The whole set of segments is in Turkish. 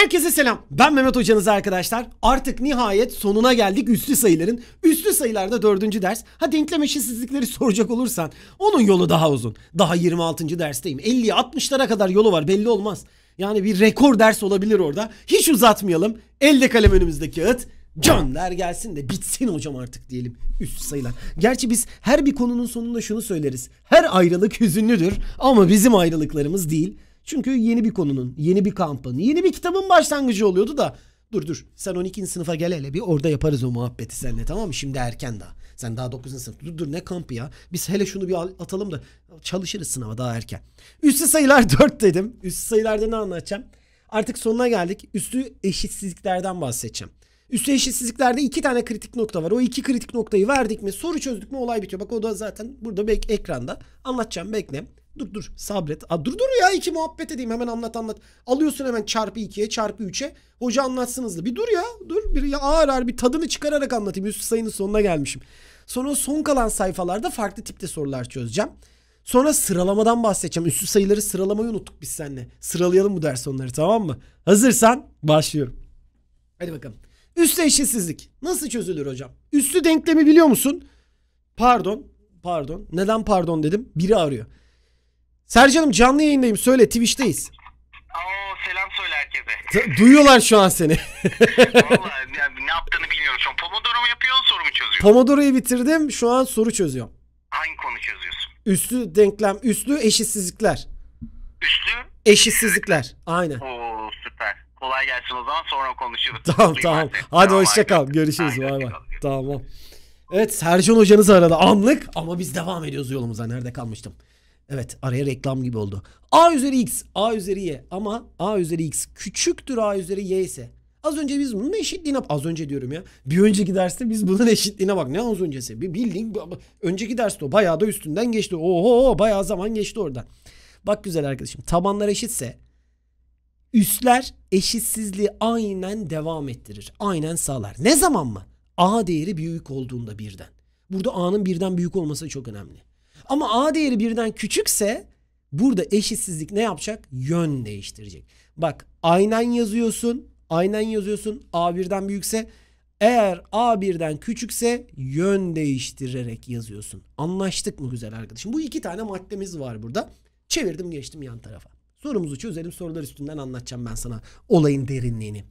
Herkese selam. Ben Mehmet hocanız arkadaşlar. Artık nihayet sonuna geldik üslü sayıların. Üslü sayılarda 4. ders. Ha denklem eşitsizlikleri soracak olursan onun yolu daha uzun. Daha 26. dersteyim. 50'ye 60'lara kadar yolu var, belli olmaz. Yani bir rekor ders olabilir orada. Hiç uzatmayalım. Elde kalem önümüzde kağıt. Gönder gelsin de bitsin hocam artık diyelim üslü sayılar. Gerçi biz her bir konunun sonunda şunu söyleriz. Her ayrılık hüzünlüdür ama bizim ayrılıklarımız değil. Çünkü yeni bir konunun, yeni bir kampın, yeni bir kitabın başlangıcı oluyordu da. Dur sen 12. sınıfa gel hele bir, orada yaparız o muhabbeti seninle, tamam mı? Şimdi erken daha. Sen daha 9. sınıf. Dur ne kampı ya? Biz hele şunu bir atalım da çalışırız sınava, daha erken. Üslü sayılar 4 dedim. Üslü sayılarda ne anlatacağım? Artık sonuna geldik. Üslü eşitsizliklerden bahsedeceğim. Üslü eşitsizliklerde 2 tane kritik nokta var. O 2 kritik noktayı verdik mi, soru çözdük mü olay bitiyor. Bak o da zaten burada ekranda. Anlatacağım, bekle. Dur sabret. Dur ya, 2 muhabbet edeyim, hemen anlat. Alıyorsun hemen çarpı 2'ye çarpı 3'e. Hoca anlatsın hızlı. Bir dur ya. Bir ya, ağır bir tadını çıkararak anlatayım. Üslü sayının sonuna gelmişim. Sonra son kalan sayfalarda farklı tipte sorular çözeceğim. Sonra sıralamadan bahsedeceğim. Üslü sayıları sıralamayı unuttuk biz seninle. Sıralayalım bu ders onları, tamam mı? Hazırsan başlıyorum. Hadi bakalım. Üslü eşitsizlik nasıl çözülür hocam? Üslü denklemi biliyor musun? Pardon. Neden pardon dedim? Biri arıyor. Sercan'ım canlı yayındayım. Söyle, Twitch'teyiz. Selam söyle herkese. Duyuyorlar şu an seni. Vallahi ne yaptığını bilmiyorum. Şu an Pomodoro mu yapıyor, soru mu çözüyor? Pomodoro'yu bitirdim. Şu an soru çözüyorum. Hangi konu çözüyorsun? Üslü denklem, üslü eşitsizlikler. Üslü? Eşitsizlikler. Aynen. Oo süper. Kolay gelsin o zaman, sonra konuşuruz. Tamam. Hadi Tamam, hoşça kal. Görüşürüz. Aynen, Bay bay. Tamam. Evet, Sercan hocanız aradı. Anlık ama biz devam ediyoruz yolumuza. Nerede kalmıştım? Evet, araya reklam gibi oldu. A üzeri x, A üzeri y, ama A üzeri x küçüktür A üzeri y ise az önce biz bunun eşitliğine, az önce diyorum ya, bir önceki derste biz bunun eşitliğine bak, ne az öncesi, bir bildiğin önceki derste o bayağı da üstünden geçti. Oho, bayağı zaman geçti orada. Bak güzel arkadaşım, tabanlar eşitse üstler eşitsizliği aynen devam ettirir, aynen sağlar. Ne zaman mı? A değeri büyük olduğunda birden. Burada A'nın birden büyük olması çok önemli. Ama A değeri birden küçükse burada eşitsizlik ne yapacak? Yön değiştirecek. Bak aynen yazıyorsun. A birden büyükse, eğer A birden küçükse yön değiştirerek yazıyorsun. Anlaştık mı güzel arkadaşım? Bu 2 tane maddemiz var burada. Çevirdim geçtim yan tarafa. Sorumuzu çözelim, sorular üstünden anlatacağım ben sana olayın derinliğini.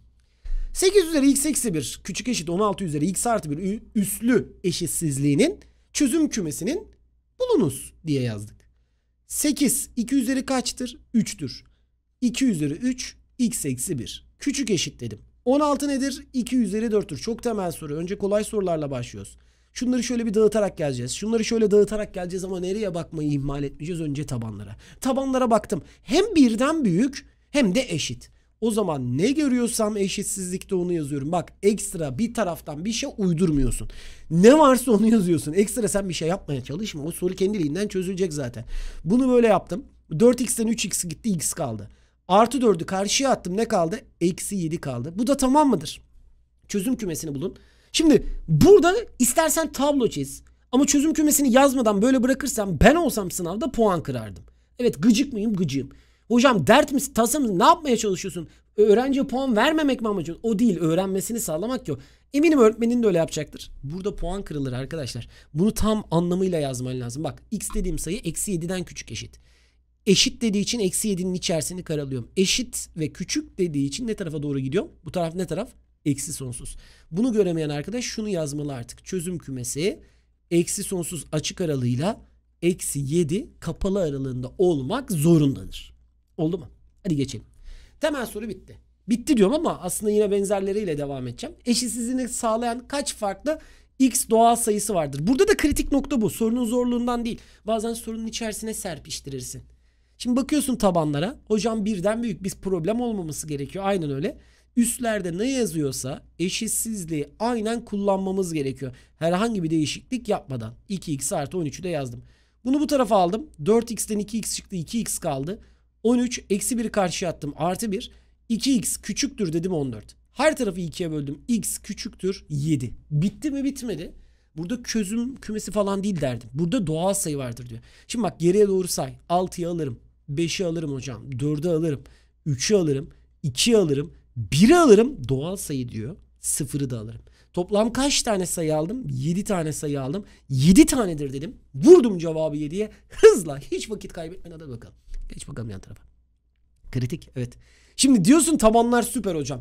8 üzeri x eksi 1 küçük eşit 16 üzeri x artı 1 üslü eşitsizliğinin çözüm kümesinin bulunuz diye yazdık. 8 2 üzeri kaçtır? 3'tür. 2 üzeri 3 x eksi 1 küçük eşit dedim. 16 nedir? 2 üzeri 4'tür. Çok temel soru. Önce kolay sorularla başlıyoruz. Şunları şöyle bir dağıtarak geleceğiz. Şunları şöyle dağıtarak geleceğiz ama nereye bakmayı ihmal etmeyeceğiz? Önce tabanlara. Tabanlara baktım. Hem birden büyük hem de eşit. O zaman ne görüyorsam eşitsizlikte onu yazıyorum. Bak ekstra bir taraftan bir şey uydurmuyorsun. Ne varsa onu yazıyorsun. Ekstra sen bir şey yapmaya çalışma. O soru kendiliğinden çözülecek zaten. Bunu böyle yaptım. 4x'ten 3x gitti, x kaldı. Artı 4'ü karşıya attım, ne kaldı? Eksi 7 kaldı. Bu da tamam mıdır? Çözüm kümesini bulun. Şimdi burada istersen tablo çiz. Ama çözüm kümesini yazmadan böyle bırakırsam ben olsam sınavda puan kırardım. Evet, gıcık mıyım? Gıcığım. Hocam dert misin, tasa mısın, ne yapmaya çalışıyorsun? Öğrenciye puan vermemek mi amacın? O değil, öğrenmesini sağlamak ki o. Eminim öğretmenin de öyle yapacaktır. Burada puan kırılır arkadaşlar. Bunu tam anlamıyla yazman lazım. Bak x dediğim sayı eksi 7'den küçük eşit. Eşit dediği için eksi 7'nin içerisini karalıyorum. Eşit ve küçük dediği için ne tarafa doğru gidiyorum? Bu taraf ne taraf? Eksi sonsuz. Bunu göremeyen arkadaş şunu yazmalı artık. Çözüm kümesi eksi sonsuz açık aralığıyla eksi 7 kapalı aralığında olmak zorundadır. Oldu mu? Hadi geçelim. Temel soru bitti. Bitti diyorum ama aslında yine benzerleriyle devam edeceğim. Eşitsizliğini sağlayan kaç farklı x doğal sayısı vardır? Burada da kritik nokta bu. Sorunun zorluğundan değil. Bazen sorunun içerisine serpiştirirsin. Şimdi bakıyorsun tabanlara. Hocam birden büyük, biz problem olmaması gerekiyor. Aynen öyle. Üstlerde ne yazıyorsa eşitsizliği aynen kullanmamız gerekiyor. Herhangi bir değişiklik yapmadan. 2x artı 13'ü de yazdım. Bunu bu tarafa aldım. 4x'ten 2x çıktı. 2x kaldı. 13 eksi 1'i karşıya attım. Artı 1. 2x küçüktür dedim 14. Her tarafı 2'ye böldüm. X küçüktür 7. Bitti mi? Bitmedi. Burada çözüm kümesi falan değil derdim. Burada doğal sayı vardır diyor. Şimdi bak geriye doğru say. 6'yı alırım. 5'i alırım hocam. 4'ü alırım. 3'ü alırım. 2'yi alırım. 1'i alırım, doğal sayı diyor. 0'ı da alırım. Toplam kaç tane sayı aldım? 7 tane sayı aldım. 7 tanedir dedim. Vurdum cevabı 7'ye. Hızla, hiç vakit kaybetmeden hadi bakalım. Geç bakalım yan tarafa. Kritik, evet. Şimdi diyorsun tabanlar süper hocam.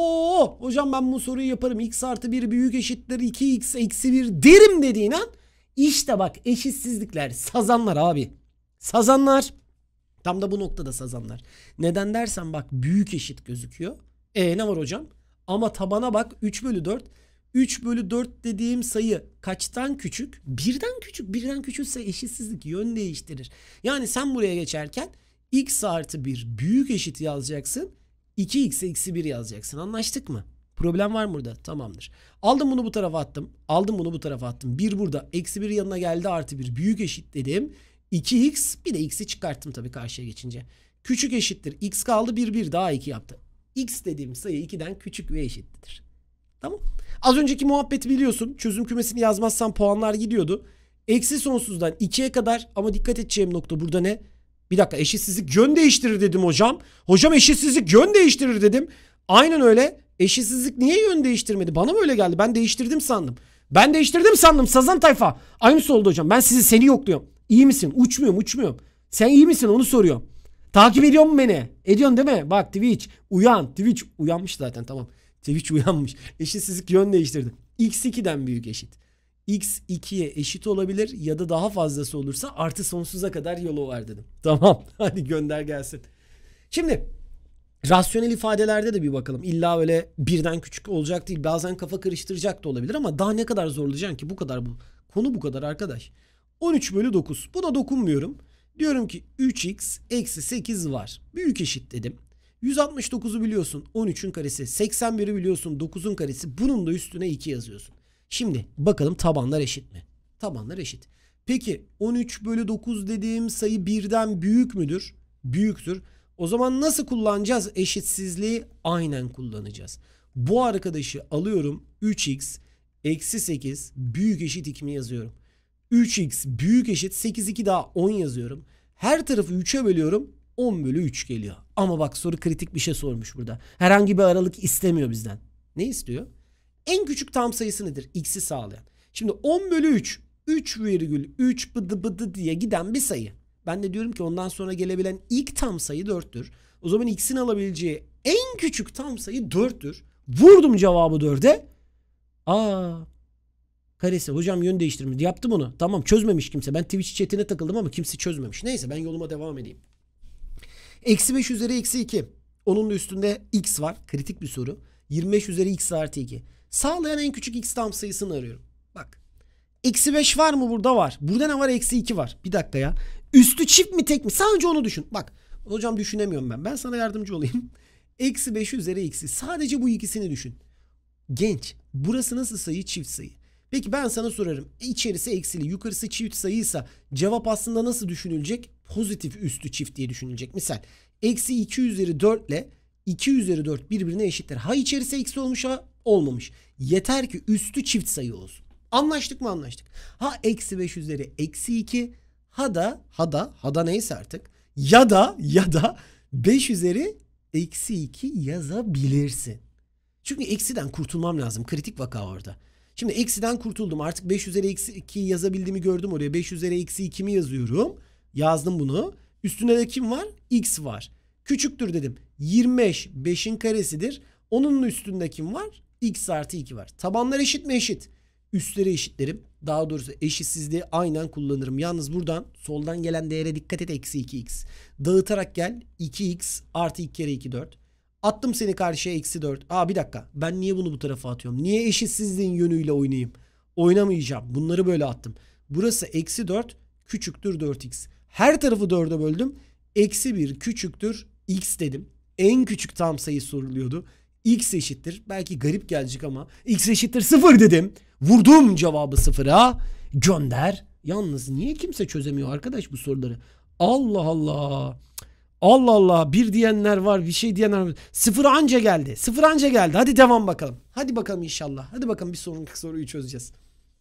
Oo hocam ben bu soruyu yaparım. X artı 1 büyük eşittir 2x eksi 1 derim dediğin an işte bak eşitsizlikler, sazanlar abi. Sazanlar. Tam da bu noktada sazanlar. Neden dersen bak büyük eşit gözüküyor. Ne var hocam? Ama tabana bak 3 bölü 4. 3 bölü 4 dediğim sayı kaçtan küçük? Birden küçük. Birden küçükse eşitsizlik yön değiştirir. Yani sen buraya geçerken x artı 1 büyük eşit yazacaksın. 2x eksi 1 yazacaksın. Anlaştık mı? Problem var mı burada? Tamamdır. Aldım bunu bu tarafa attım. Aldım bunu bu tarafa attım. 1 burada. Eksi 1 yanına geldi artı 1. Büyük eşit dedim. 2x bir de x'i çıkarttım tabii karşıya geçince. Küçük eşittir. X kaldı 1 daha 2 yaptı. X dediğim sayı 2'den küçük ve eşittir. Tamam. Az önceki muhabbeti biliyorsun. Çözüm kümesini yazmazsan puanlar gidiyordu. Eksi sonsuzdan 2'ye kadar ama dikkat edeceğim nokta burada ne? Bir dakika eşitsizlik yön değiştirir dedim hocam. Hocam eşitsizlik yön değiştirir dedim. Aynen öyle. Eşitsizlik niye yön değiştirmedi? Bana mı öyle geldi? Ben değiştirdim sandım. Ben değiştirdim sandım Sazan tayfa. Aynısı oldu hocam. Ben seni yokluyorum. İyi misin? Uçmuyorum. Sen iyi misin? Onu soruyorum. Takip ediyor musun beni? Ediyorsun değil mi? Bak Twitch uyan. Twitch uyanmış zaten tamam. Twitch uyanmış. Eşitsizlik yön değiştirdi. X 2'den büyük eşit. X 2'ye eşit olabilir ya da daha fazlası olursa artı sonsuza kadar yolu var dedim. Tamam hadi gönder gelsin. Şimdi rasyonel ifadelerde de bir bakalım. İlla öyle birden küçük olacak değil. Bazen kafa karıştıracak da olabilir ama daha ne kadar zorlayacaksın ki bu kadar bu. Konu bu kadar arkadaş. 13 bölü 9. Buna dokunmuyorum. Diyorum ki 3x eksi 8 var. Büyük eşit dedim. 169'u biliyorsun 13'ün karesi. 81'i biliyorsun 9'un karesi. Bunun da üstüne 2 yazıyorsun. Şimdi bakalım tabanlar eşit mi? Tabanlar eşit. Peki 13 bölü 9 dediğim sayı birden büyük müdür? Büyüktür. O zaman nasıl kullanacağız eşitsizliği? Aynen kullanacağız. Bu arkadaşı alıyorum 3x eksi 8 büyük eşit 2 mi yazıyorum? 3x büyük eşit 8 2 daha 10 yazıyorum. Her tarafı 3'e bölüyorum 10 bölü 3 geliyor. Ama bak soru kritik bir şey sormuş burada. Herhangi bir aralık istemiyor bizden. Ne istiyor? En küçük tam sayısı nedir? X'i sağlayan. Şimdi 10 bölü 3 3,3 bıdı bıdı diye giden bir sayı. Ben de diyorum ki ondan sonra gelebilen ilk tam sayı 4'tür. O zaman x'in alabileceği en küçük tam sayı 4'tür. Vurdum cevabı 4'e. Karesi. Hocam yön değiştirmedi. Yaptım onu. Tamam çözmemiş kimse. Ben Twitch chatine takıldım ama kimse çözmemiş. Neyse ben yoluma devam edeyim. Eksi 5 üzeri eksi 2. Onun da üstünde x var. Kritik bir soru. 25 üzeri x artı 2. Sağlayan en küçük x tam sayısını arıyorum. Bak. Eksi 5 var mı burada? Var. Burada ne var? Eksi 2 var. Bir dakika ya. Üstü çift mi tek mi? Sadece onu düşün. Bak. Hocam düşünemiyorum ben. Ben sana yardımcı olayım. Eksi 5 üzeri eksi. Sadece bu ikisini düşün. Genç. Burası nasıl sayı? Çift sayı. Peki ben sana sorarım. İçerisi eksili, yukarısı çift sayıysa cevap aslında nasıl düşünülecek? Pozitif üstü çift diye düşünülecek. Misal eksi 2 üzeri 4 ile 2 üzeri 4 birbirine eşittir. Ha içerisi eksi olmuş ha olmamış. Yeter ki üstü çift sayı olsun. Anlaştık mı? Anlaştık. Ha eksi 5 üzeri eksi 2 ha da neyse artık ya da 5 üzeri eksi 2 yazabilirsin. Çünkü eksiden kurtulmam lazım. Kritik vaka orada. Şimdi eksiden kurtuldum. Artık 5 üzeri eksi 2 yazabildiğimi gördüm oraya. 5 üzeri eksi 2'mi yazıyorum. Yazdım bunu. Üstüne de kim var? X var. Küçüktür dedim. 25 5'in karesidir. Onun üstünde kim var? X artı 2 var. Tabanlar eşit mi? Eşit. Üstleri eşitlerim. Daha doğrusu eşitsizliği aynen kullanırım. Yalnız buradan soldan gelen değere dikkat et. Eksi 2x. Dağıtarak gel. 2x artı 2 kere 2 4. Attım seni karşıya eksi 4. Bir dakika. Ben niye bunu bu tarafa atıyorum? Niye eşitsizliğin yönüyle oynayayım? Oynamayacağım. Bunları böyle attım. Burası eksi 4 küçüktür 4x. Her tarafı 4'e böldüm. Eksi 1 küçüktür x dedim. En küçük tam sayı soruluyordu. X eşittir. Belki garip gelecek ama x eşittir 0 dedim. Vurdum cevabı 0'a. Gönder. Yalnız niye kimse çözemiyor arkadaş bu soruları? Allah Allah. Allah Allah. Bir diyenler var, bir şey diyenler var. 0 anca geldi. 0 anca geldi. Hadi devam bakalım. Hadi bakalım inşallah. Hadi bakalım bir sonraki soruyu çözeceğiz.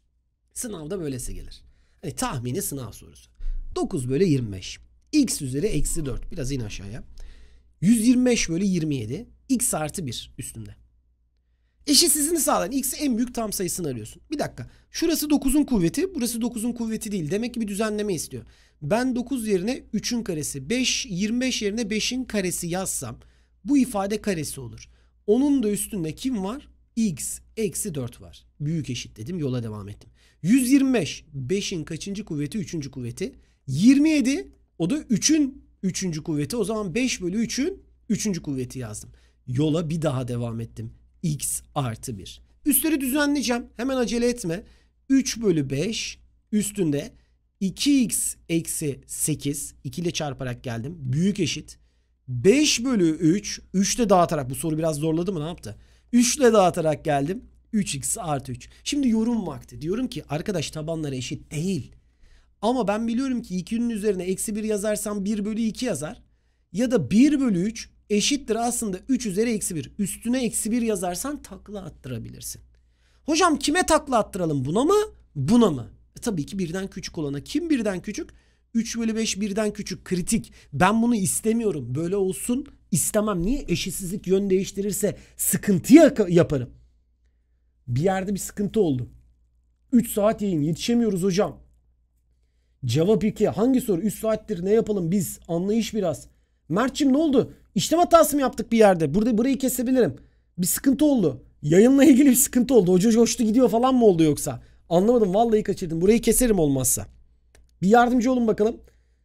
Sınavda böylesi gelir. Hani tahmini sınav sorusu. 9 bölü 25. X üzeri eksi 4. Biraz in aşağıya. 125 bölü 27. X artı 1 üstünde. Eşitsizliğini sağlayan x'e en büyük tam sayısını arıyorsun. Bir dakika. Şurası 9'un kuvveti. Burası 9'un kuvveti değil. Demek ki bir düzenleme istiyor. Ben 9 yerine 3'ün karesi. 25 yerine 5'in karesi yazsam bu ifade karesi olur. Onun da üstünde kim var? X eksi 4 var. Büyük eşit dedim. Yola devam ettim. 125. 5'in kaçıncı kuvveti? 3. kuvveti. 27. O da 3'ün 3. kuvveti. O zaman 5 bölü 3'ün 3. kuvveti yazdım. Yola bir daha devam ettim. X artı 1. Üstleri düzenleyeceğim. Hemen acele etme. 3 bölü 5 üstünde 2x eksi 8. 2 ile çarparak geldim. Büyük eşit. 5 bölü 3. 3 ile dağıtarak. Bu soru biraz zorladı mı? Ne yaptı? 3 ile dağıtarak geldim. 3x artı 3. Şimdi yorum vakti. Diyorum ki arkadaş tabanları eşit değil. Ama ben biliyorum ki 2'nin üzerine eksi 1 yazarsam 1 bölü 2 yazar. Ya da 1 bölü 3 eşittir aslında 3 üzeri eksi 1. Üstüne eksi 1 yazarsan takla attırabilirsin. Hocam kime takla attıralım? Buna mı? Buna mı? Tabii ki birden küçük olana. Kim birden küçük? 3 bölü 5 birden küçük. Kritik. Ben bunu istemiyorum. Böyle olsun istemem. Niye? Eşitsizlik yön değiştirirse sıkıntı yaparım. Bir yerde bir sıkıntı oldu. 3 saat yayın. Yetişemiyoruz hocam. Cevap 2. Hangi soru? 3 saattir ne yapalım biz? Anlayış biraz. Mert'cim ne oldu? İşlem hatası mı yaptık bir yerde? Burayı kesebilirim. Bir sıkıntı oldu. Yayınla ilgili bir sıkıntı oldu. Hoca coştu gidiyor falan mı oldu yoksa? Anlamadım. Vallahi kaçırdım. Burayı keserim olmazsa. Bir yardımcı olun bakalım.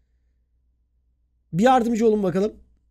Bir yardımcı olun bakalım.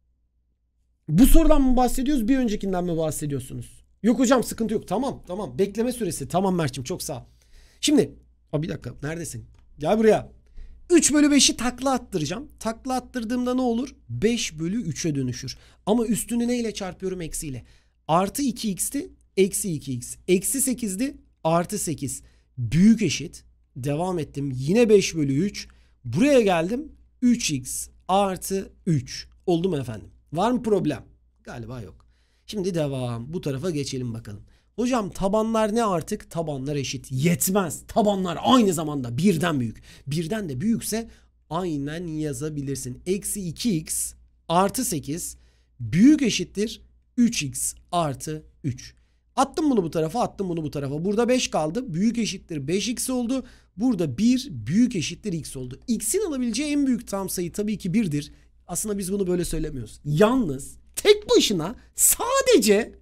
Bu sorudan mı bahsediyoruz? Bir öncekinden mi bahsediyorsunuz? Yok hocam sıkıntı yok. Tamam. Bekleme süresi. Tamam Mert'cim çok sağ ol. Şimdi. Bir dakika. Neredesin? Gel buraya. 3 bölü 5'i takla attıracağım. Takla attırdığımda ne olur? 5 bölü 3'e dönüşür. Ama üstünü neyle çarpıyorum? Eksiyle. Artı 2x'ti. Eksi 2x. Eksi 8'di. Artı 8. Büyük eşit. Devam ettim. Yine 5 bölü 3. Buraya geldim. 3x artı 3. Oldu mu efendim? Var mı problem? Galiba yok. Şimdi devam. Bu tarafa geçelim bakalım. Hocam tabanlar ne artık? Tabanlar eşit. Yetmez. Tabanlar aynı zamanda birden büyük. Birden de büyükse aynen yazabilirsin. Eksi 2x artı 8 büyük eşittir 3x artı 3. Attım bunu bu tarafa, attım bunu bu tarafa. Burada 5 kaldı. Büyük eşittir 5x oldu. Burada 1 büyük eşittir x oldu. X'in alabileceği en büyük tam sayı tabii ki 1'dir. Aslında biz bunu böyle söylemiyoruz. Yalnız tek başına sadece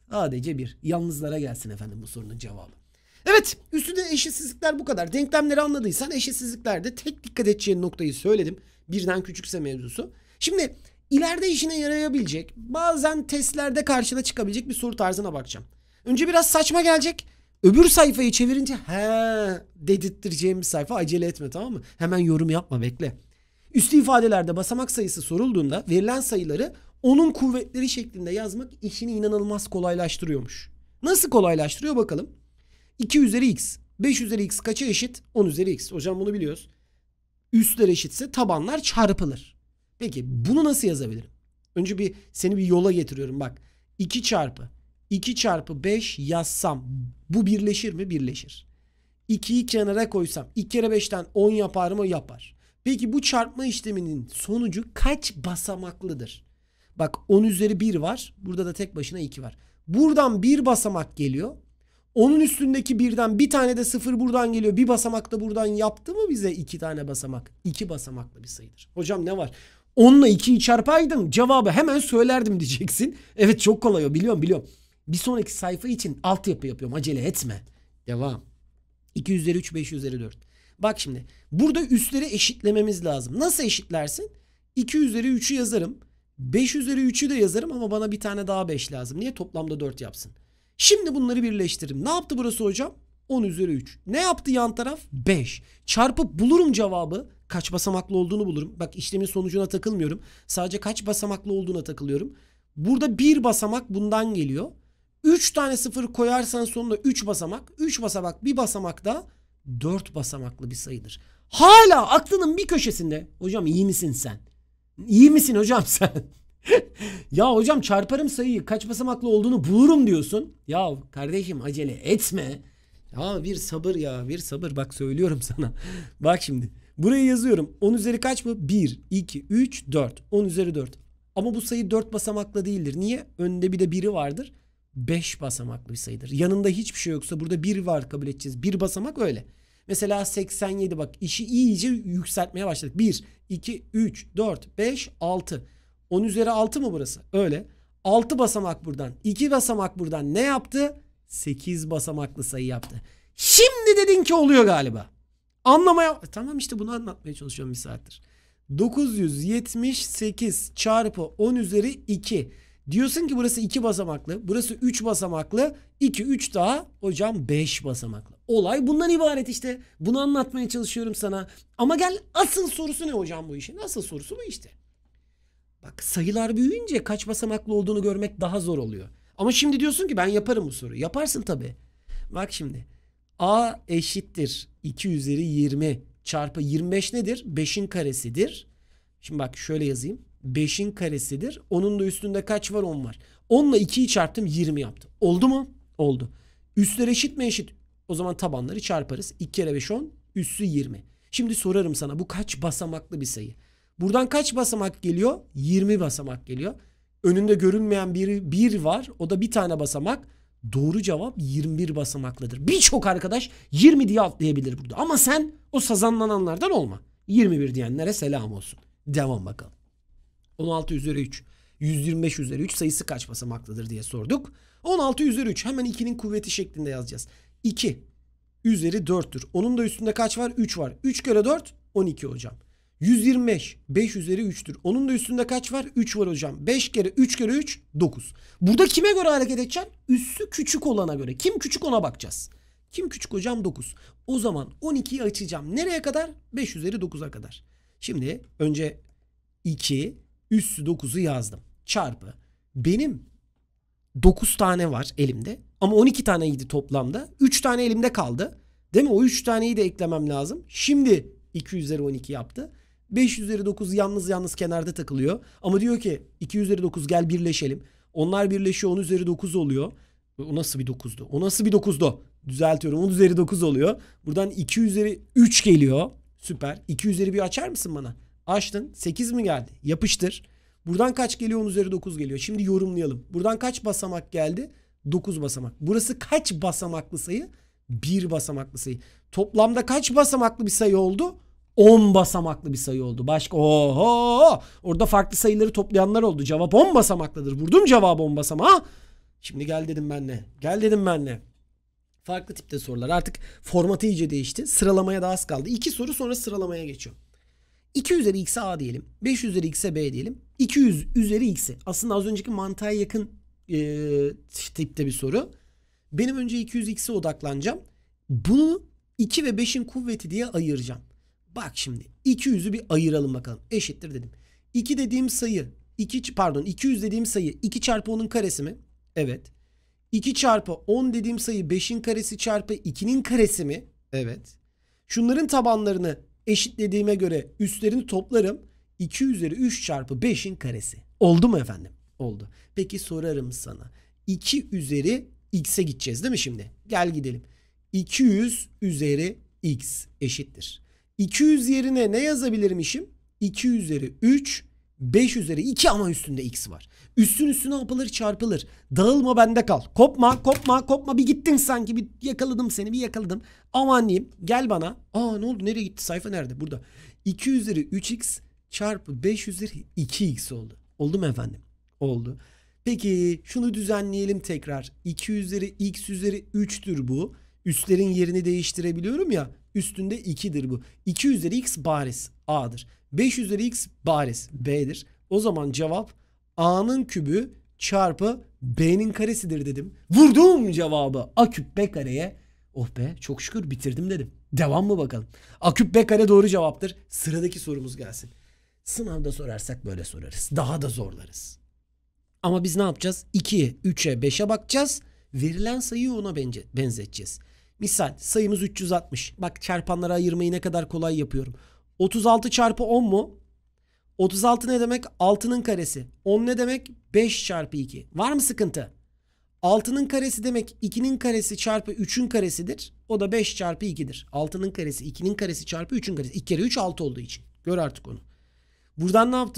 1. Yalnızlara gelsin efendim bu sorunun cevabı. Evet, üstünde eşitsizlikler bu kadar. Denklemleri anladıysan eşitsizliklerde tek dikkat edeceğin noktayı söyledim. Birden küçükse mevzusu. Şimdi ileride işine yarayabilecek, bazen testlerde karşına çıkabilecek bir soru tarzına bakacağım. Önce biraz saçma gelecek. Öbür sayfayı çevirince dedirttireceğim bir sayfa. Acele etme, tamam mı? Hemen yorum yapma, bekle. Üstü ifadelerde basamak sayısı sorulduğunda verilen sayıları onun kuvvetleri şeklinde yazmak işini inanılmaz kolaylaştırıyormuş. Nasıl kolaylaştırıyor bakalım. 2 üzeri x. 5 üzeri x kaça eşit? 10 üzeri x. Hocam bunu biliyoruz. Üstler eşitse tabanlar çarpılır. Peki bunu nasıl yazabilirim? Önce seni bir yola getiriyorum bak. 2 çarpı 5 yazsam bu birleşir mi? Birleşir. 2'yi kenara koysam 2 kere 5'ten 10 yapar mı? Yapar. Peki bu çarpma işleminin sonucu kaç basamaklıdır? Bak 10 üzeri 1 var. Burada da tek başına 2 var. Buradan bir basamak geliyor. Onun üstündeki birden bir tane de 0 buradan geliyor. Bir basamak da buradan yaptı mı bize 2 tane basamak? 2 basamaklı bir sayıdır. Hocam ne var? 10 ile 2'yi çarpaydım cevabı hemen söylerdim diyeceksin. Evet çok kolay o, biliyorum. Bir sonraki sayfa için altyapı yapıyorum. Acele etme. Devam. 2 üzeri 3 5 üzeri 4. Bak şimdi burada üstleri eşitlememiz lazım. Nasıl eşitlersin? 2 üzeri 3'ü yazarım. 5 üzeri 3'ü de yazarım ama bana bir tane daha 5 lazım. Niye? Toplamda 4 yapsın. Şimdi bunları birleştiririm. Ne yaptı burası hocam? 10 üzeri 3. Ne yaptı yan taraf? 5. Çarpıp bulurum cevabı. Kaç basamaklı olduğunu bulurum. Bak işlemin sonucuna takılmıyorum. Sadece kaç basamaklı olduğuna takılıyorum. Burada bir basamak bundan geliyor. 3 tane 0 koyarsan sonuna 3 basamak. 3 basamak bir basamak da 4 basamaklı bir sayıdır. Hala aklının bir köşesinde. Hocam iyi misin sen? İyi misin hocam sen? Ya hocam çarparım sayıyı kaç basamaklı olduğunu bulurum diyorsun. Ya kardeşim acele etme. Ya bir sabır bak söylüyorum sana. Bak şimdi buraya yazıyorum. 10 üzeri kaç mı? 1, 2, 3, 4. 10 üzeri 4. Ama bu sayı 4 basamaklı değildir. Niye? Önde bir de biri vardır. 5 basamaklı bir sayıdır. Yanında hiçbir şey yoksa burada 1 var kabul edeceğiz. 1 basamak öyle. Mesela 87 bak işi iyice yükseltmeye başladık. 1, 2, 3, 4, 5, 6. 10 üzeri 6 mı burası? Öyle. 6 basamak buradan. 2 basamak buradan. Ne yaptı? 8 basamaklı sayı yaptı. Şimdi dedin ki oluyor galiba. Anlamaya... Tamam işte bunu anlatmaya çalışıyorum bir saattir. 978 çarpı 10 üzeri 2. Diyorsun ki burası 2 basamaklı. Burası 3 basamaklı. 2, 3 daha hocam 5 basamaklı. Olay bundan ibaret işte. Bunu anlatmaya çalışıyorum sana. Ama gel asıl sorusu ne hocam bu işin? Asıl sorusu bu işte. Bak sayılar büyüyünce kaç basamaklı olduğunu görmek daha zor oluyor. Ama şimdi diyorsun ki ben yaparım bu soruyu. Yaparsın tabii. Bak şimdi. A eşittir 2 üzeri 20 çarpı 25 nedir? 5'in karesidir. Şimdi bak şöyle yazayım. 5'in karesidir. Onun da üstünde kaç var? 10 var. 10 ile 2'yi çarptım 20 yaptı. Oldu mu? Oldu. Üstler eşit mi? Eşit. O zaman tabanları çarparız. 2 kere 5 10. Üssü 20. Şimdi sorarım sana bu kaç basamaklı bir sayı? Buradan kaç basamak geliyor? 20 basamak geliyor. Önünde görünmeyen bir var. O da bir tane basamak. Doğru cevap 21 basamaklıdır. Birçok arkadaş 20 diye atlayabilir burada. Ama sen o sazanlananlardan olma. 21 diyenlere selam olsun. Devam bakalım. 16 üzeri 3. 125 üzeri 3 sayısı kaç basamaklıdır diye sorduk. 16 üzeri 3 hemen 2'nin kuvveti şeklinde yazacağız. 2 üzeri 4'tür. Onun da üstünde kaç var? 3 var. 3 kere 4 12 hocam. 125 5 üzeri 3'tür. Onun da üstünde kaç var? 3 var hocam. 5 kere 3 kere 3 9. Burada kime göre hareket edeceksin? Üssü küçük olana göre. Kim küçük ona bakacağız. Kim küçük hocam? 9. O zaman 12'yi açacağım. Nereye kadar? 5 üzeri 9'a kadar. Şimdi önce 2 üssü 9'u yazdım. Çarpı. Benim 9 tane var elimde. Ama 12 taneydi toplamda. 3 tane elimde kaldı. Değil mi? O 3 taneyi de eklemem lazım. Şimdi 2 üzeri 12 yaptı. 5 üzeri 9 yalnız kenarda takılıyor. Ama diyor ki 2 üzeri 9 gel birleşelim. Onlar birleşiyor 10 üzeri 9 oluyor. O nasıl bir 9'du? O nasıl bir 9'du? Düzeltiyorum 10 üzeri 9 oluyor. Buradan 2 üzeri 3 geliyor. Süper. 2 üzeri bir açar mısın bana? Açtın. 8 mi geldi? Yapıştır. Buradan kaç geliyor? 10 üzeri 9 geliyor. Şimdi yorumlayalım. Buradan kaç basamak geldi? 9 basamak. Burası kaç basamaklı sayı? 1 basamaklı sayı. Toplamda kaç basamaklı bir sayı oldu? 10 basamaklı bir sayı oldu. Başka oho! Orada farklı sayıları toplayanlar oldu. Cevap 10 basamaklıdır. Vurdum cevabı 10 basamağa. Şimdi gel dedim ben ne? Gel dedim ben ne? Farklı tipte sorular. Artık formatı iyice değişti. Sıralamaya da az kaldı. 2 soru sonra sıralamaya geçiyorum. 2 üzeri x'e a diyelim. 5 üzeri x'e b diyelim. 200 üzeri x'e. Aslında az önceki mantığa yakın tipte bir soru. Benim önce 200x'e odaklanacağım. Bunu 2 ve 5'in kuvveti diye ayıracağım. Bak şimdi 200'ü bir ayıralım bakalım. Eşittir dedim. 2 dediğim sayı 200 dediğim sayı 2 çarpı 10'un karesi mi? Evet. 2 çarpı 10 dediğim sayı 5'in karesi çarpı 2'nin karesi mi? Evet. Şunların tabanlarını eşitlediğime göre üstlerini toplarım. 2 üzeri 3 çarpı 5'in karesi. Oldu mu efendim? Oldu. Peki sorarım sana. 2 üzeri x'e gideceğiz değil mi şimdi? Gel gidelim. 200 üzeri x eşittir. 200 yerine ne yazabilirmişim? 2 üzeri 3, 5 üzeri 2 ama üstünde x var. Üstün üstüne yapılır çarpılır. Dağılma bende kal. Kopma bir gittin sanki bir yakaladım seni bir yakaladım. Aman diyeyim gel bana. Aa ne oldu nereye gitti sayfa nerede? Burada. 2 üzeri 3x çarpı 5 üzeri 2x oldu. Oldu mu efendim? Oldu. Peki şunu düzenleyelim tekrar. 2 üzeri x üzeri 3'tür bu. Üstlerin yerini değiştirebiliyorum ya. Üstünde 2'dir bu. 2 üzeri x bariz a'dır. 5 üzeri x bariz b'dir. O zaman cevap a'nın kübü çarpı b'nin karesidir dedim. Vurdum cevabı a küp b kareye. Oh be çok şükür bitirdim dedim. Devam mı bakalım? A küp b kare doğru cevaptır. Sıradaki sorumuz gelsin. Sınavda sorarsak böyle sorarız. Daha da zorlarız. Ama biz ne yapacağız? 2'ye, 3'e, 5'e bakacağız. Verilen sayıyı ona benzeteceğiz. Misal sayımız 360. Bak çarpanlara ayırmayı ne kadar kolay yapıyorum. 36 çarpı 10 mu? 36 ne demek? 6'nın karesi. 10 ne demek? 5 çarpı 2. Var mı sıkıntı? 6'nın karesi demek 2'nin karesi çarpı 3'ün karesidir. O da 5 çarpı 2'dir. 6'nın karesi 2'nin karesi çarpı 3'ün karesi. 2 kere 3 6 olduğu için. Gör artık onu. Buradan ne yaptı bu?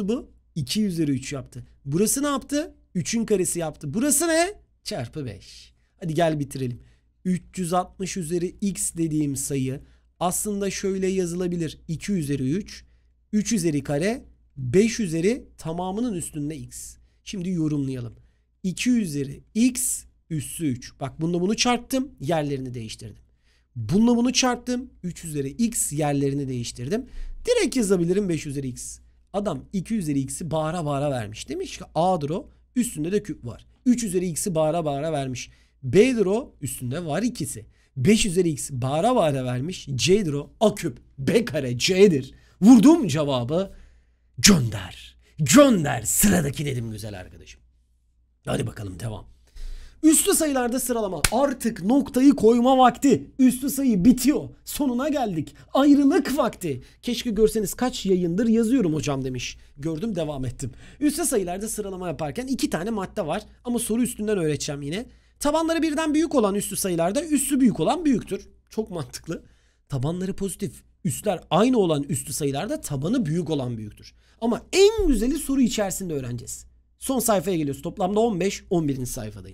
2 üzeri 3 yaptı. Burası ne yaptı? 3'ün karesi yaptı. Burası ne? Çarpı 5. Hadi gel bitirelim. 360 üzeri x dediğim sayı aslında şöyle yazılabilir. 2 üzeri 3. 3 üzeri kare. 5 üzeri tamamının üstünde x. Şimdi yorumlayalım. 2 üzeri x üssü 3. Bak bununla bunu çarptım. Yerlerini değiştirdim. Bununla bunu çarptım. 3 üzeri x yerlerini değiştirdim. Direkt yazabilirim 5 üzeri x. Adam 2 üzeri x'i bağıra bağıra vermiş. Demiş ki A'dır o. Üstünde de küp var. 3 üzeri x'i bağıra bağıra vermiş. B'dir o. Üstünde var ikisi. 5 üzeri x bağıra bağıra vermiş. C'dir o. A küp. B kare C'dir. Vurdum cevabı. Gönder. Gönder. Sıradaki dedim güzel arkadaşım. Hadi bakalım devam. Üslü sayılarda sıralama. Artık noktayı koyma vakti. Üslü sayı bitiyor. Sonuna geldik. Ayrılık vakti. Keşke görseniz kaç yayındır yazıyorum hocam demiş. Gördüm devam ettim. Üslü sayılarda sıralama yaparken 2 tane madde var. Ama soru üstünden öğreteceğim yine. Tabanları birden büyük olan üslü sayılarda üssü büyük olan büyüktür. Çok mantıklı. Tabanları pozitif. Üsler aynı olan üslü sayılarda tabanı büyük olan büyüktür. Ama en güzeli soru içerisinde öğreneceğiz. Son sayfaya geliyoruz. Toplamda 15, 11. sayfadayım.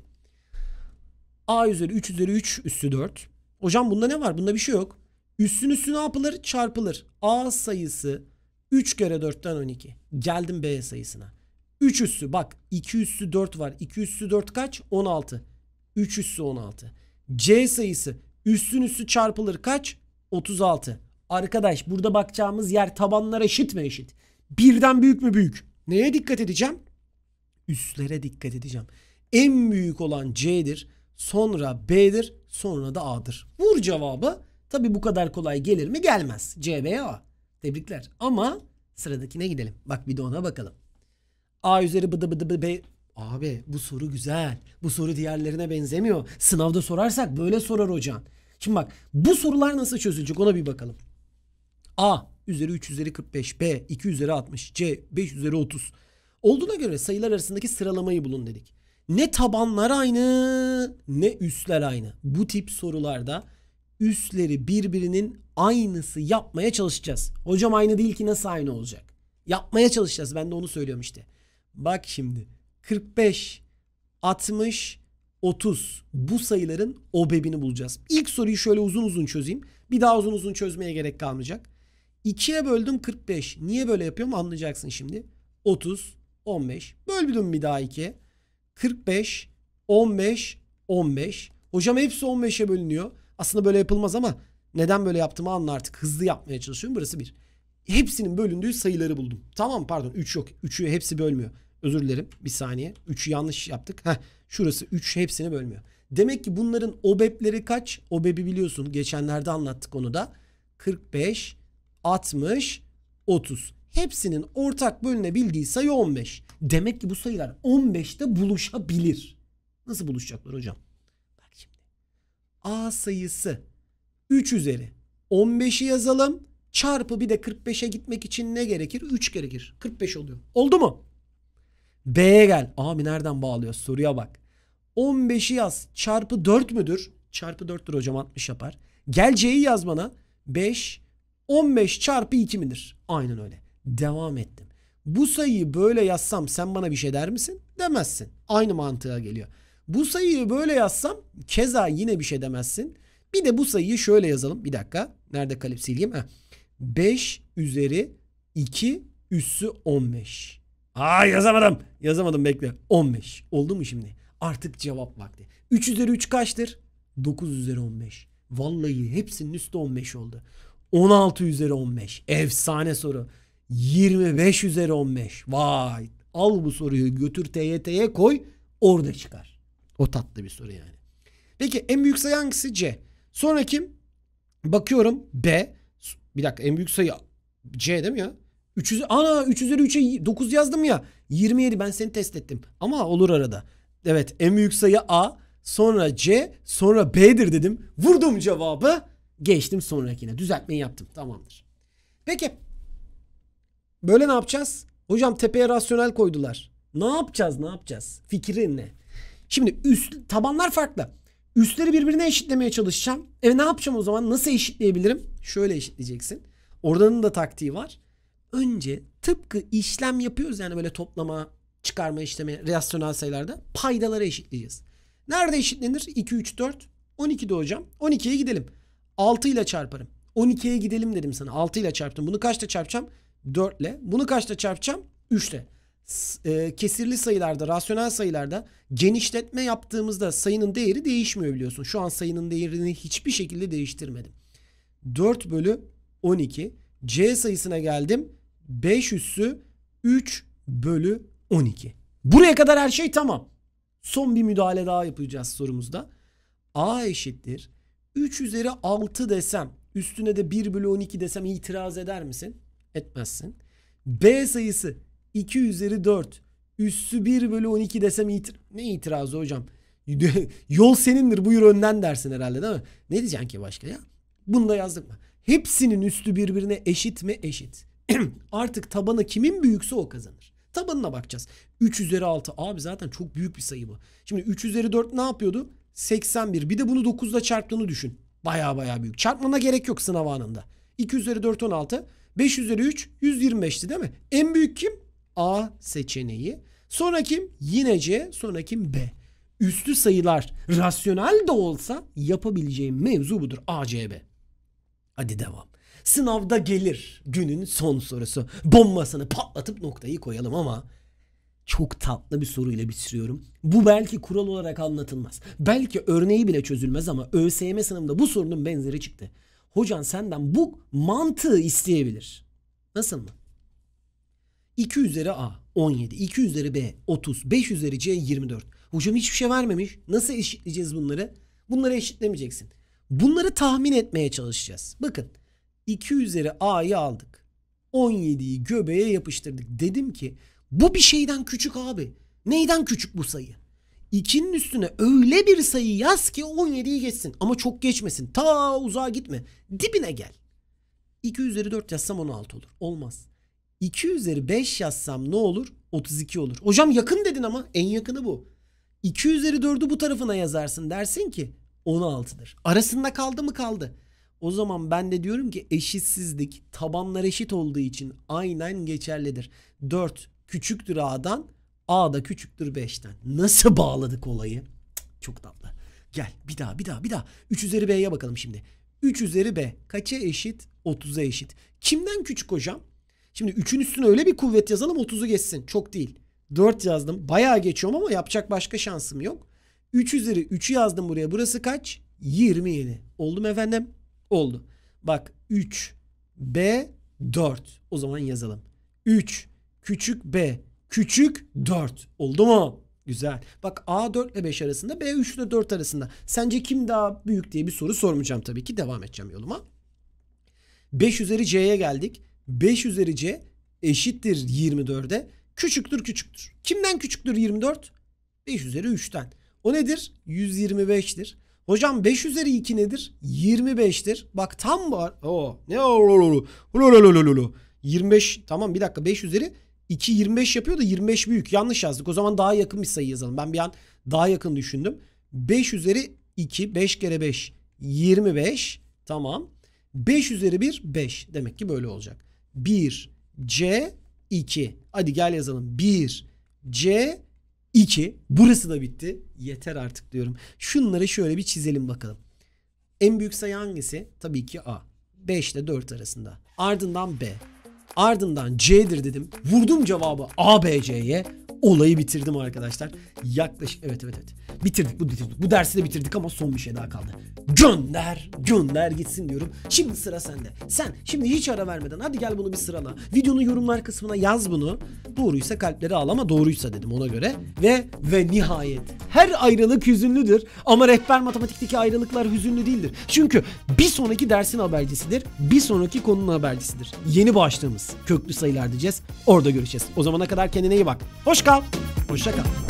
A üzeri 3 üzeri 3 üssü 4. Hocam bunda ne var? Bunda bir şey yok. Üssün üssü ne yapılır? Çarpılır. A sayısı 3 kere 4'ten 12. Geldim B sayısına. 3 üssü bak 2 üssü 4 var. 2 üssü 4 kaç? 16. 3 üssü 16. C sayısı üssün üssü çarpılır kaç? 36. Arkadaş burada bakacağımız yer tabanlar eşit mi eşit? Birden büyük mü büyük? Neye dikkat edeceğim? Üslere dikkat edeceğim. En büyük olan C'dir. Sonra B'dir. Sonra da A'dır. Vur cevabı. Tabi bu kadar kolay gelir mi? Gelmez. C, B, A. Tebrikler. Ama sıradakine gidelim. Bak bir de ona bakalım. A üzeri bıdı bıdı bıdı B. Abi bu soru güzel. Bu soru diğerlerine benzemiyor. Sınavda sorarsak böyle sorar hocan. Şimdi bak bu sorular nasıl çözülecek ona bir bakalım. A üzeri 3 üzeri 45. B 2 üzeri 60. C 5 üzeri 30. Olduğuna göre sayılar arasındaki sıralamayı bulun dedik. Ne tabanlar aynı ne üsler aynı. Bu tip sorularda üsleri birbirinin aynısı yapmaya çalışacağız. Hocam aynı değil ki nasıl aynı olacak? Yapmaya çalışacağız. Ben de onu söylüyorum işte. Bak şimdi 45, 60, 30 bu sayıların OBEB'ini bulacağız. İlk soruyu şöyle uzun uzun çözeyim. Bir daha uzun uzun çözmeye gerek kalmayacak. 2'ye böldüm 45. Niye böyle yapıyorum anlayacaksın şimdi. 30, 15. Böldüm bir daha 2'ye. 45, 15, 15. Hocam hepsi 15'e bölünüyor. Aslında böyle yapılmaz ama neden böyle yaptığımı anla artık. Hızlı yapmaya çalışıyorum. Burası 1. Hepsinin bölündüğü sayıları buldum. Tamam pardon 3 yok. 3'ü hepsi bölmüyor. Özür dilerim. Bir saniye. 3'ü yanlış yaptık. Şurası 3 hepsini bölmüyor. Demek ki bunların OBEB'leri kaç? OBEB'i biliyorsun. Geçenlerde anlattık onu da. 45, 60, 30. Hepsinin ortak bölünebildiği sayı 15. Demek ki bu sayılar 15'te buluşabilir. Nasıl buluşacaklar hocam? Bak şimdi. A sayısı 3 üzeri 15'i yazalım. Çarpı bir de 45'e gitmek için ne gerekir? 3 gerekir. 45 oluyor. Oldu mu? B'ye gel. Abi nereden bağlıyor? Soruya bak. 15'i yaz. Çarpı 4 müdür? Çarpı 4'tür hocam 60 yapar. Gel C'yi yaz bana. 5. 15 çarpı 2 midir? Aynen öyle. Devam ettim. Bu sayıyı böyle yazsam sen bana bir şey der misin? Demezsin. Aynı mantığa geliyor. Bu sayıyı böyle yazsam keza yine bir şey demezsin. Bir de bu sayıyı şöyle yazalım. Bir dakika. Nerede kalem sileyim? 5 üzeri 2 üssü 15. Yazamadım. Yazamadım bekle. 15. Oldu mu şimdi? Artık cevap vakti. 3 üzeri 3 kaçtır? 9 üzeri 15. Vallahi hepsinin üstü 15 oldu. 16 üzeri 15. Efsane soru. 25 üzeri 15. Vay. Al bu soruyu götür TYT'ye koy. Orada çıkar. O tatlı bir soru yani. Peki en büyük sayı hangisi? C. Sonra kim? Bakıyorum B. Bir dakika en büyük sayı C değil mi ya? 3 üzeri 3'e 9 yazdım ya. 27 ben seni test ettim. Ama olur arada. Evet en büyük sayı A. Sonra C. Sonra B'dir dedim. Vurdum cevabı. Geçtim sonrakine. Düzeltmeyi yaptım. Tamamdır. Peki. Böyle ne yapacağız? Hocam tepeye rasyonel koydular. Ne yapacağız? Fikrin ne? Şimdi tabanlar farklı. Üstleri birbirine eşitlemeye çalışacağım. Ne yapacağım o zaman? Nasıl eşitleyebilirim? Şöyle eşitleyeceksin. Oradanın da taktiği var. Önce tıpkı işlem yapıyoruz yani böyle toplama, çıkarma işlemi rasyonel sayılarda paydaları eşitleyeceğiz. Nerede eşitlenir? 2, 3, 4. 12'de hocam. 12'ye gidelim. 6 ile çarparım. 12'ye gidelim dedim sana. 6 ile çarptım. Bunu kaçta çarpacağım? 4 ile. Bunu kaçta çarpacağım? 3 ile. Kesirli sayılarda, rasyonel sayılarda genişletme yaptığımızda sayının değeri değişmiyor biliyorsun. Şu an sayının değerini hiçbir şekilde değiştirmedim. 4 bölü 12. C sayısına geldim. 5 üssü 3 bölü 12. Buraya kadar her şey tamam. Son bir müdahale daha yapacağız sorumuzda. A eşittir 3 üzeri 6 desem, üstüne de 1 bölü 12 desem itiraz eder misin? Etmezsin. B sayısı 2 üzeri 4 üssü 1 bölü 12 desem ne itirazı hocam? Yol senindir, buyur önden dersin herhalde değil mi? Ne diyeceksin ki başka ya? Bunu da yazdık mı? Hepsinin üstü birbirine eşit mi? Eşit. Artık tabanı kimin büyükse o kazanır. Tabanına bakacağız. 3 üzeri 6. Abi zaten çok büyük bir sayı bu. Şimdi 3 üzeri 4 ne yapıyordu? 81. Bir de bunu 9'la çarptığını düşün. Baya büyük. Çarpmana gerek yok sınav anında. 2 üzeri 4 16. 5 üzeri 3 125'ti değil mi? En büyük kim? A seçeneği. Sonra kim? Yine C. Sonra kim? B. Üslü sayılar rasyonel de olsa yapabileceğim mevzu budur. A, C, B. Hadi devam. Sınavda gelir günün son sorusu. Bombasını patlatıp noktayı koyalım ama çok tatlı bir soruyla bitiriyorum. Bu belki kural olarak anlatılmaz. Belki örneği bile çözülmez ama ÖSYM sınavında bu sorunun benzeri çıktı. Hocan senden bu mantığı isteyebilir. Nasıl mı? 2 üzeri A 17, 2 üzeri B 30, 5 üzeri C 24. Hocam hiçbir şey vermemiş. Nasıl eşitleyeceğiz bunları? Bunları eşitlemeyeceksin. Bunları tahmin etmeye çalışacağız. Bakın 2 üzeri A'yı aldık. 17'yi göbeğe yapıştırdık. Dedim ki bu bir şeyden küçük abi. Neyden küçük bu sayı? 2'nin üstüne öyle bir sayı yaz ki 17'yi geçsin. Ama çok geçmesin. Ta uzağa gitme. Dibine gel. 2 üzeri 4 yazsam 16 olur. Olmaz. 2 üzeri 5 yazsam ne olur? 32 olur. Hocam yakın dedin ama en yakını bu. 2 üzeri 4'ü bu tarafına yazarsın. Dersin ki 16'dır. Arasında kaldı mı kaldı. O zaman ben de diyorum ki eşitsizlik tabanlar eşit olduğu için aynen geçerlidir. 4 küçüktür A'dan, A da küçüktür 5'ten. Nasıl bağladık olayı? Çok tatlı. Gel bir daha. 3 üzeri B'ye bakalım şimdi. 3 üzeri B kaça eşit? 30'a eşit. Kimden küçük hocam? Şimdi 3'ün üstüne öyle bir kuvvet yazalım 30'u geçsin. Çok değil. 4 yazdım. Bayağı geçiyorum ama yapacak başka şansım yok. 3 üzeri 3'ü yazdım buraya. Burası kaç? 27. Oldu mu efendim? Oldu. Bak 3 B 4. O zaman yazalım. 3 küçük B küçük 4. Oldu mu? Güzel. Bak A 4 ile 5 arasında, B 3 ile 4 arasında. Sence kim daha büyük diye bir soru sormayacağım tabii ki. Devam edeceğim yoluma. 5 üzeri C'ye geldik. 5 üzeri C eşittir 24'e. Küçüktür. Kimden küçüktür 24? 5 üzeri 3'ten. O nedir? 125'tir. Hocam 5 üzeri 2 nedir? 25'tir. Bak tam var. Ne 25. Tamam bir dakika 5 üzeri 2 25 yapıyor da 25 büyük. Yanlış yazdık. O zaman daha yakın bir sayı yazalım. Ben bir an daha yakın düşündüm. 5 üzeri 2 5 kere 5 25. Tamam. 5 üzeri 1 5. Demek ki böyle olacak. 1 C 2. Hadi gel yazalım. 1 C 2. Burası da bitti. Yeter artık diyorum. Şunları şöyle bir çizelim bakalım. En büyük sayı hangisi? Tabii ki A. 5 ile 4 arasında. Ardından B. Ardından C'dir dedim. Vurdum cevabı ABC'ye. Olayı bitirdim arkadaşlar. Yaklaşık evet. Bitirdik. Bu dersi de bitirdik ama son bir şey daha kaldı. Gönder gitsin diyorum. Şimdi sıra sende. Sen şimdi hiç ara vermeden hadi gel bunu bir sırala. Videonun yorumlar kısmına yaz bunu. Doğruysa kalpleri al ama doğruysa dedim ona göre. Ve nihayet her ayrılık hüzünlüdür. Ama rehber matematikteki ayrılıklar hüzünlü değildir. Çünkü bir sonraki dersin habercisidir. Bir sonraki konunun habercisidir. Yeni başlığımız köklü sayılar diyeceğiz. Orada görüşeceğiz. O zamana kadar kendine iyi bak. Hoşça kal.